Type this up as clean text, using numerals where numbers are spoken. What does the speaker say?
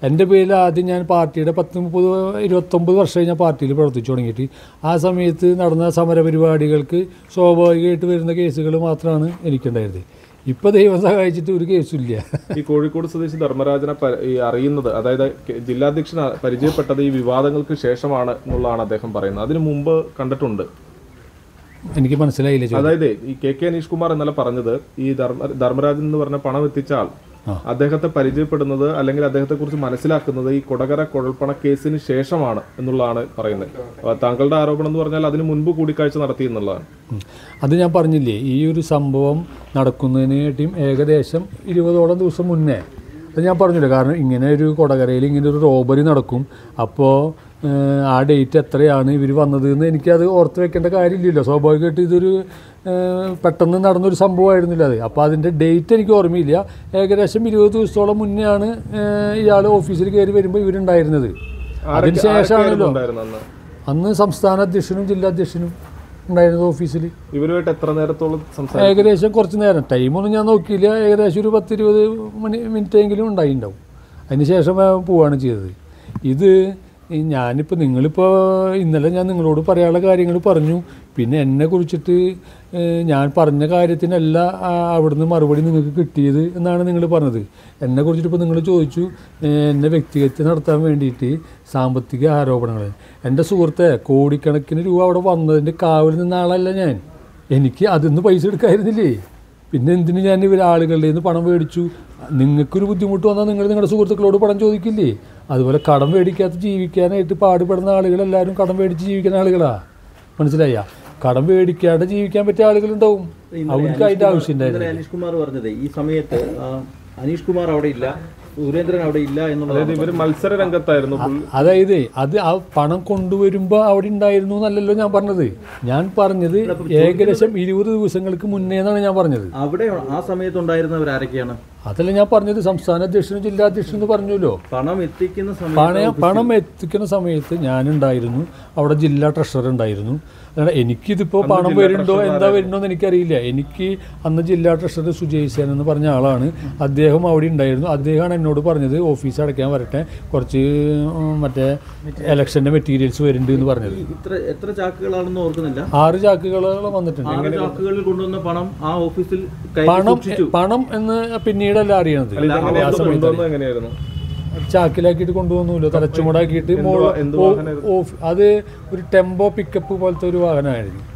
എൻ്റെ പേരിൽ ആദ്യം ഞാൻ പാർട്ടിയുടെ 29 വർഷമായി ഞാൻ പാർട്ടിയിൽ പ്രവർത്തിച്ചു തുടങ്ങിയിട്ട് ആ സമയത്ത് നടന്ന സമരപരിപാടികൾക്ക് സ്വാഭാവികമായിട്ട് വരുന്ന കേസുകൾ മാത്രമാണ് എനിക്കുണ്ടായിരുന്നത്. ഇപ്പോൾ ദൈവം സഹായിച്ചിട്ട് ഒരു കേസുമില്ല. ഈ കോഴിക്കോട് സ്വദേശി ധർമ്മരാജനെ അറിയുന്നത്, അതായത് ജില്ലാധ്യക്ഷൻ പരിചയപ്പെട്ടത് ഈ വിവാദങ്ങൾക്ക് ശേഷമാണ് എന്നുള്ളതാണ് അദ്ദേഹം പറയുന്നത്. അതിനു മുമ്പ് കണ്ടിട്ടുണ്ട്? എനിക്ക് മനസ്സിലായില്ല. അതായത് ഈ കെ അനീഷ് കുമാർ ഇന്നലെ പറഞ്ഞത് ഈ ധർമ്മരാജൻ എന്ന് പറഞ്ഞ പണം എത്തിച്ച ആൾ അദ്ദേഹത്തെ പരിചയപ്പെടുന്നത് അല്ലെങ്കിൽ അദ്ദേഹത്തെ കുറിച്ച് മനസ്സിലാക്കുന്നത് ഈ കൊടകര കുഴൽപ്പണ കേസിന് ശേഷമാണ് എന്നുള്ളതാണ് പറയുന്നത്. താങ്കളുടെ ആരോപണം എന്ന് പറഞ്ഞാൽ അതിന് മുൻപ് കൂടിക്കാഴ്ച നടത്തി എന്നുള്ളതാണ്. അത് ഞാൻ പറഞ്ഞില്ലേ, ഈ ഒരു സംഭവം നടക്കുന്നതിനായിട്ടും ഏകദേശം 20ഓളം ദിവസം മുന്നേ അത് ഞാൻ പറഞ്ഞില്ല. കാരണം ഇങ്ങനെ ഒരു കൊടകരയിൽ ഇങ്ങനെ ഒരു റോബറി നടക്കും, അപ്പോൾ ആ ഡേറ്റ് എത്രയാണ് ഇവർ വന്നത് എന്ന് എനിക്കത് ഓർത്ത് വെക്കേണ്ട കാര്യമില്ലല്ലോ. സ്വാഭാവികമായിട്ട് ഇതൊരു പെട്ടെന്ന് നടന്നൊരു സംഭവമായിരുന്നില്ല അത്. അപ്പോൾ അതിൻ്റെ ഡേറ്റ് എനിക്ക് ഓർമ്മയില്ല. ഏകദേശം 20 ദിവസത്തോളം മുന്നെയാണ് ഇയാൾ ഓഫീസിൽ കയറി വരുമ്പോൾ ഇവരുണ്ടായിരുന്നത്. അതിന് ശേഷമാണല്ലോ അന്ന് സംസ്ഥാന അധ്യക്ഷനും ജില്ലാധ്യക്ഷനും ഉണ്ടായിരുന്നത് ഓഫീസിൽ. ഇവരുമായിട്ട് എത്ര നേരത്തോളം സംസാരിച്ചു? ഏകദേശം കുറച്ച് നേരം, ടൈമൊന്നും ഞാൻ നോക്കിയില്ല, ഏകദേശം ഒരു 10-20 മിനിറ്റെങ്കിലും ഉണ്ടായിട്ടുണ്ടാവും. അതിന് ശേഷം പോവുകയാണ് ചെയ്തത്. ഇത് ഞാനിപ്പോൾ നിങ്ങളിപ്പോൾ ഇന്നലെ ഞാൻ നിങ്ങളോട് പറയാനുള്ള കാര്യങ്ങൾ പറഞ്ഞു. പിന്നെ എന്നെ കുറിച്ചിട്ട് ഞാൻ പറഞ്ഞ കാര്യത്തിനല്ല അവിടുന്ന് മറുപടി നിങ്ങൾക്ക് കിട്ടിയത് എന്നാണ് നിങ്ങൾ പറഞ്ഞത്. എന്നെ കുറിച്ചിട്ട് ഇപ്പോൾ നിങ്ങൾ ചോദിച്ചു എന്നെ വ്യക്തിഗത നടത്താൻ വേണ്ടിയിട്ട് സാമ്പത്തിക ആരോപണങ്ങൾ. എൻ്റെ സുഹൃത്തെ, കോടിക്കണക്കിന് രൂപ അവിടെ വന്നതിൻ്റെ കാവൽ നിന്ന ആളല്ല ഞാൻ. എനിക്ക് അതിന്ന് പൈസ എടുക്കായിരുന്നില്ലേ? പിന്നെ എന്തിന് ഞാൻ ആളുകളുടെ നിന്ന് പണം മേടിച്ചു? നിങ്ങൾക്കൊരു ബുദ്ധിമുട്ട് വന്നാൽ നിങ്ങൾ നിങ്ങളുടെ സുഹൃത്തുക്കളോട് പണം ചോദിക്കില്ലേ? അതുപോലെ കടം മേടിക്കാത്ത ജീവിക്കാനായിട്ട് പാടുപെടുന്ന ആളുകളെല്ലാവരും കടം മേടിച്ച് ജീവിക്കുന്ന ആളുകളാണ്. മനസ്സിലായ? കടം മേടിക്കാതെ ജീവിക്കാൻ പറ്റിയ ആളുകളുണ്ടാവും, അവർക്ക് അതിൻ്റെ ആവശ്യം ഉണ്ടായിരുന്നു. അനീഷ് കുമാർ പറഞ്ഞത് ഈ സമയത്ത് അനീഷ് കുമാർ അവിടെ ഇല്ല, സുരേന്ദ്രൻ അവിടെ ഇല്ല എന്നുള്ളത്. ഇവർ മത്സര രംഗത്തായിരുന്നു. അതായത് അത് ആ പണം കൊണ്ടുവരുമ്പോൾ അവിടെ ഉണ്ടായിരുന്നു എന്നല്ലല്ലോ ഞാൻ പറഞ്ഞത്. ഞാൻ പറഞ്ഞത് ഏകദേശം 20 ദിവസങ്ങൾക്ക് മുന്നേ എന്നാണ് ഞാൻ പറഞ്ഞത്. അവിടെ ആ സമയത്ത് ഉണ്ടായിരുന്നവർ ആരൊക്കെയാണ്? അതല്ല ഞാൻ പറഞ്ഞത്. സംസ്ഥാന അധ്യക്ഷനും ജില്ലാധ്യക്ഷനും എന്ന് പറഞ്ഞല്ലോ. പണം എത്തിക്കുന്ന സമയത്ത് ഞാനുണ്ടായിരുന്നു, അവിടെ ജില്ലാ ട്രഷറർ ഉണ്ടായിരുന്നു. അല്ലാതെ എനിക്കിതിപ്പോൾ പണം വരുന്നുണ്ടോ എന്താ വരുന്നോ എന്ന് എനിക്കറിയില്ല. എനിക്ക് അന്ന് ജില്ലാ ട്രഷറർ സുജയ് സേൻ എന്ന് പറഞ്ഞ ആളാണ്, അദ്ദേഹം അവിടെ ഉണ്ടായിരുന്നു. അദ്ദേഹമാണ് എന്നോട് പറഞ്ഞത് ഓഫീസ് അടയ്ക്കാൻ വരട്ടെ, കുറച്ച് മറ്റേ ഇലക്ഷൻ്റെ മെറ്റീരിയൽസ് വരുന്നുണ്ട് എന്ന് പറഞ്ഞത്. എത്ര ചാക്കുകളാണെന്ന് ഓർക്കുന്നില്ല. 6 ചാക്കുകൾ വന്നിട്ടുണ്ട്. ചാക്കുകളിൽ കൊണ്ടുവന്ന പണം ആ ഓഫീസിൽ പണം എന്ന് പിന്നീടല്ല അറിയണത്. ചാക്കിലാക്കിയിട്ട് കൊണ്ടുവന്നില്ല, തലച്ചുമടാക്കിയിട്ട് അത് ഒരു ടെമ്പോ പിക്കപ്പ് പോലത്തെ ഒരു വാഹനമായിരുന്നു.